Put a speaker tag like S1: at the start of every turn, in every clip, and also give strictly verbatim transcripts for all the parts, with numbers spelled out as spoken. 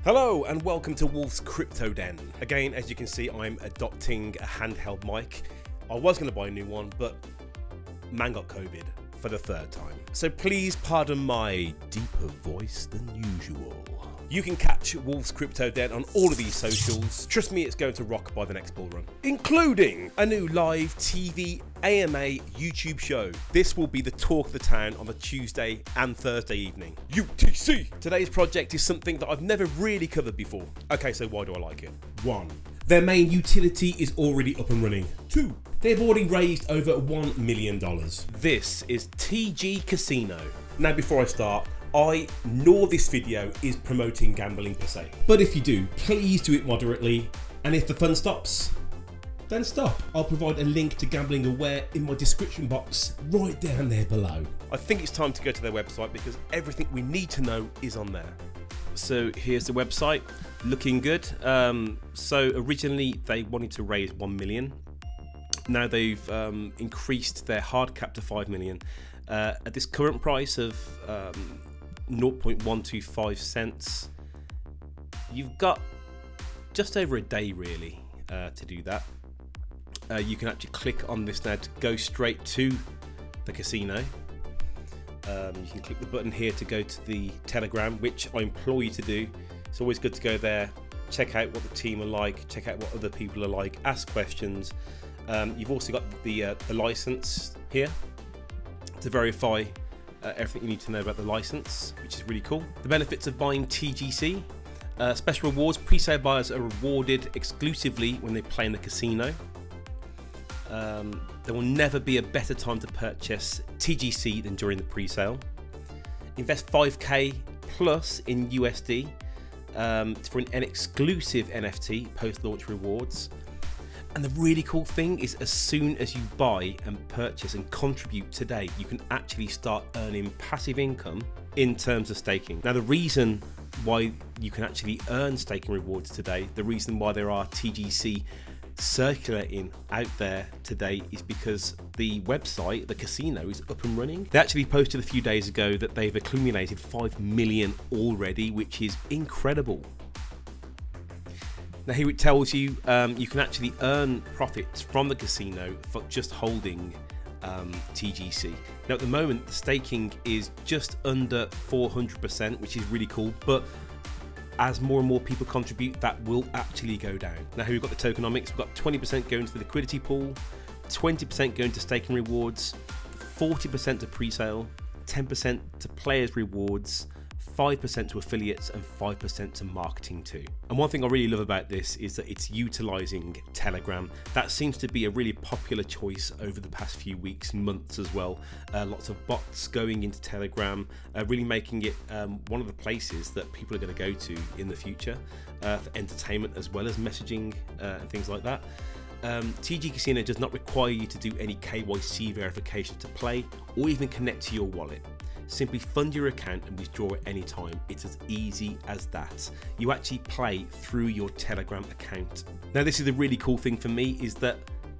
S1: Hello and welcome to Wolf's Crypto Den. Again, as you can see, I'm adopting a handheld mic. I was going to buy a new one, but man got COVID for the third time. So please pardon my deeper voice than usual. You can catch Wolf's Crypto Den on all of these socials. Trust me, it's going to rock by the next bull run, including a new live T V A M A YouTube show. This will be the talk of the town on the Tuesday and Thursday evening. U T C! Today's project is something that I've never really covered before. Okay, so why do I like it? One, their main utility is already up and running. Two, they've already raised over one million dollars. This is T G Casino. Now, before I start, I nor this video is promoting gambling per se. But if you do, please do it moderately. And if the fun stops, then stop. I'll provide a link to Gambling Aware in my description box right down there below. I think it's time to go to their website because everything we need to know is on there. So here's the website, looking good. Um, so originally they wanted to raise one million. Now they've um, increased their hard cap to five million. Uh, at this current price of um, zero point one two five cents, you've got just over a day really uh, to do that. Uh, you can actually click on this now to go straight to the casino. Um, you can click the button here to go to the Telegram, which I implore you to do. It's always good to go there, check out what the team are like, check out what other people are like, ask questions. Um, you've also got the, uh, the license here to verify uh, everything you need to know about the license, which is really cool. The benefits of buying T G C. Uh, special rewards. Pre-sale buyers are rewarded exclusively when they play in the casino. Um, there will never be a better time to purchase T G C than during the pre-sale. Invest five K plus in U S D um, for an, an exclusive N F T post-launch rewards. And the really cool thing is, as soon as you buy and purchase and contribute today, you can actually start earning passive income in terms of staking. Now, the reason why you can actually earn staking rewards today, the reason why there are T G C circulating out there today is because the website, the casino, is up and running. They actually posted a few days ago that they've accumulated five million already, which is incredible. Now here it tells you um, you can actually earn profits from the casino for just holding um, T G C. Now at the moment the staking is just under four hundred percent, which is really cool, but as more and more people contribute, that will actually go down. Now here we've got the tokenomics. We've got twenty percent going to the liquidity pool, twenty percent going to staking rewards, forty percent to pre-sale, ten percent to players rewards, five percent to affiliates, and five percent to marketing too. And one thing I really love about this is that it's utilizing Telegram. That seems to be a really popular choice over the past few weeks, months as well. Uh, lots of bots going into Telegram, uh, really making it um, one of the places that people are going to go to in the future uh, for entertainment as well as messaging uh, and things like that. Um, T G Casino does not require you to do any K Y C verification to play or even connect to your wallet. Simply fund your account and withdraw at any time. It's as easy as that. You actually play through your Telegram account. Now this is the really cool thing for me, is that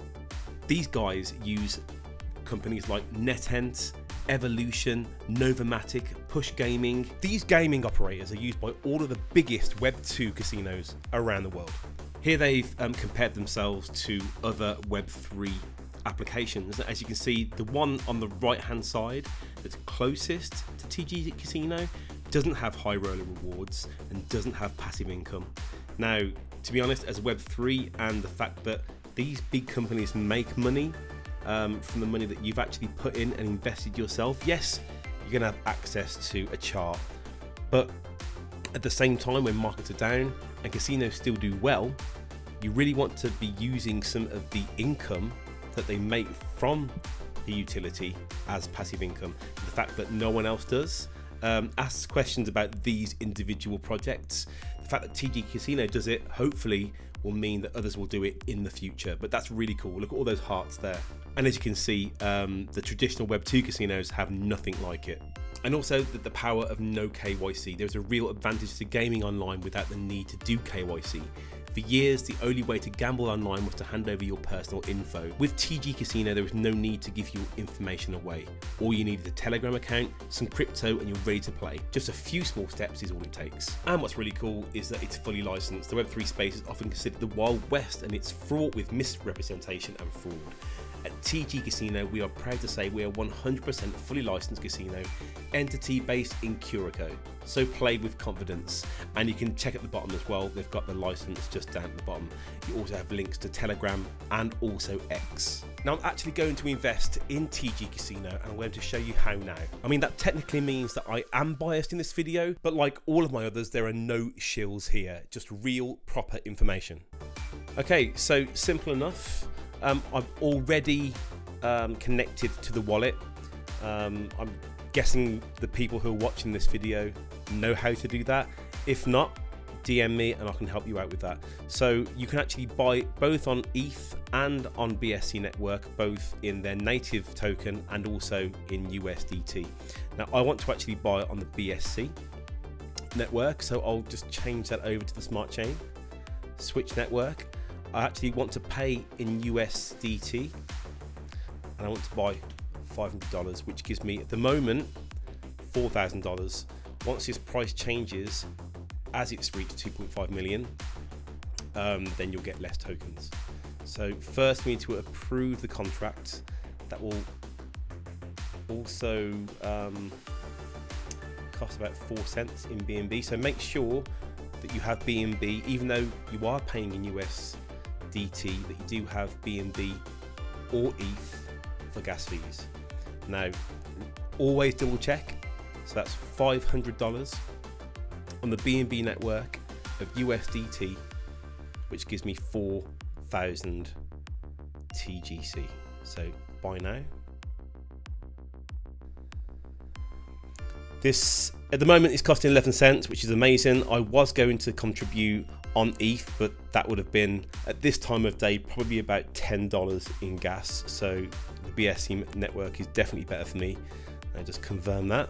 S1: these guys use companies like NetEnt, Evolution, Novomatic, Push Gaming. These gaming operators are used by all of the biggest Web two casinos around the world. Here they've um, compared themselves to other Web three applications. As you can see, the one on the right hand side that's closest to T G Casino doesn't have high roller rewards and doesn't have passive income. Now, to be honest, as Web three and the fact that these big companies make money um, from the money that you've actually put in and invested yourself, yes, you're gonna have access to a chart, but at the same time, when markets are down and casinos still do well, you really want to be using some of the income that they make from the utility as passive income. The fact that no one else does um, asks questions about these individual projects. The fact that T G Casino does it hopefully will mean that others will do it in the future, but that's really cool. Look at all those hearts there. And as you can see, um, the traditional Web two casinos have nothing like it. And also the, the power of no K Y C. There's a real advantage to gaming online without the need to do K Y C. For years, the only way to gamble online was to hand over your personal info. With T G Casino, there was no need to give your information away. All you need is a Telegram account, some crypto, and you're ready to play. Just a few small steps is all it takes. And what's really cool is that it's fully licensed. The Web three space is often considered the Wild West, and it's fraught with misrepresentation and fraud. At T G Casino, we are proud to say we are one hundred percent fully licensed casino entity based in Curacao. So play with confidence. And you can check at the bottom as well, they've got the license just down at the bottom. You also have links to Telegram and also X. Now I'm actually going to invest in T G Casino and I'm going to show you how now. I mean, that technically means that I am biased in this video, but like all of my others, there are no shills here, just real proper information. Okay, so simple enough. Um, I've already um, connected to the wallet. Um, I'm guessing the people who are watching this video know how to do that. If not, D M me and I can help you out with that. So you can actually buy both on E T H and on B S C network, both in their native token and also in U S D T. Now I want to actually buy on the B S C network, so I'll just change that over to the smart chain, switch network. I actually want to pay in U S D T and I want to buy five hundred dollars, which gives me at the moment four thousand dollars. Once this price changes, as it's reached two point five million, um, then you'll get less tokens. So first we need to approve the contract. That will also um, cost about four cents in B N B. So make sure that you have B N B, even though you are paying in U S D T, that you do have B N B or E T H for gas fees. Now, always double check. So that's five hundred dollars on the B N B network of U S D T, which gives me four thousand T G C. So buy now. This at the moment is costing eleven cents, which is amazing. I was going to contribute on E T H, but that would have been at this time of day probably about ten dollars in gas. So the B S C network is definitely better for me. I just confirm that.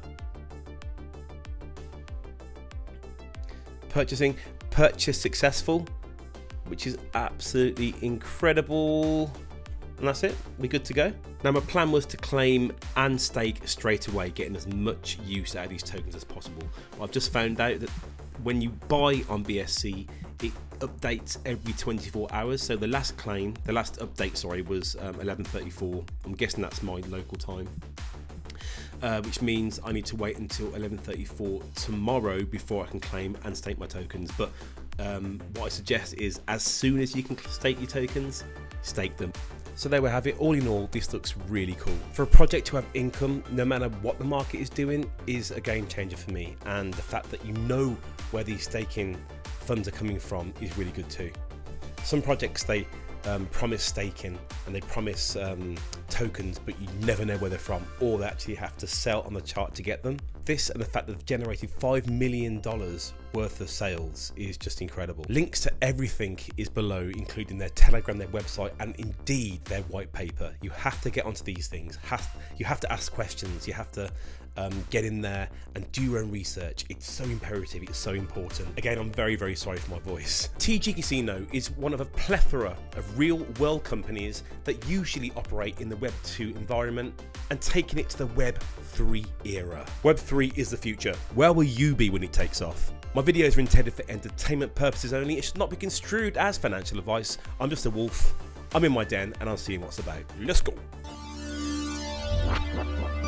S1: Purchasing, purchase successful, which is absolutely incredible. And that's it, we're good to go. Now my plan was to claim and stake straight away, getting as much use out of these tokens as possible. I've just found out that when you buy on B S C, it updates every twenty-four hours. So the last claim, the last update, sorry, was um, eleven thirty-four. I'm guessing that's my local time. Uh, which means I need to wait until eleven thirty-four tomorrow before I can claim and stake my tokens. But um, what I suggest is as soon as you can stake your tokens, stake them. So there we have it. All in all, this looks really cool. For a project to have income, no matter what the market is doing, is a game changer for me. And the fact that you know where these staking funds are coming from is really good too. Some projects, they um, promise staking and they promise um, tokens, but you never know where they're from, or they actually have to sell on the chart to get them. This and the fact that they've generated five million dollars worth of sales is just incredible. Links to everything is below, including their Telegram, their website, and indeed their white paper. You have to get onto these things. You have to ask questions. You have to um, get in there and do your own research. It's so imperative. It's so important. Again, I'm very, very sorry for my voice. T G Casino is one of a plethora of real world companies that usually operate in the Web two environment and taking it to the Web three era. Web three is the future. Where will you be when it takes off? My videos are intended for entertainment purposes only. It should not be construed as financial advice. I'm just a wolf. I'm in my den and I'm seeing what's about. Let's go.